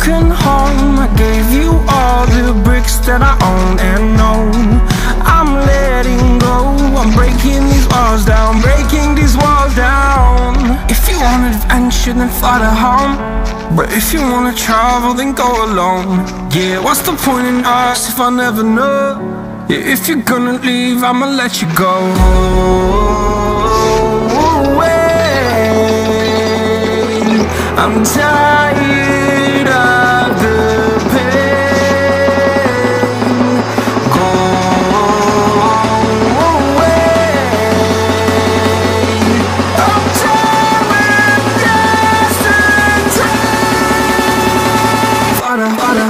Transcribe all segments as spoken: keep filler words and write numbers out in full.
broken home. I gave you all the bricks that I own and know. I'm letting go, I'm breaking these walls down, breaking these walls down. If you want adventure, then fly to home. But if you wanna travel, then go alone. Yeah, what's the point in us if I never know? Yeah, if you're gonna leave, I'ma let you go. I'm tired of the pain. Go away. I'm tired of yesterday. Fada, fada.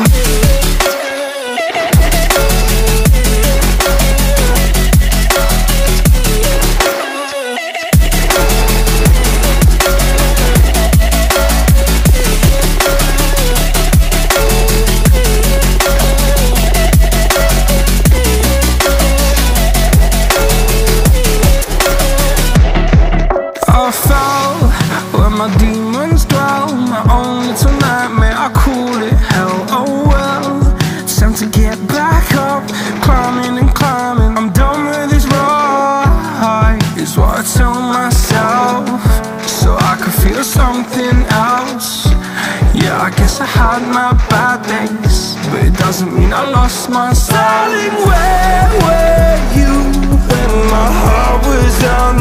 I fell where my demons dwell, my own little nightmare, I call it hell. Oh well, it's time to get back up, climbing and climbing. I'm done with this ride, is what I tell myself, so I could feel something else. Yeah, I guess I had my bad days, but it doesn't mean I lost myself. Darling, where were you when my heart was down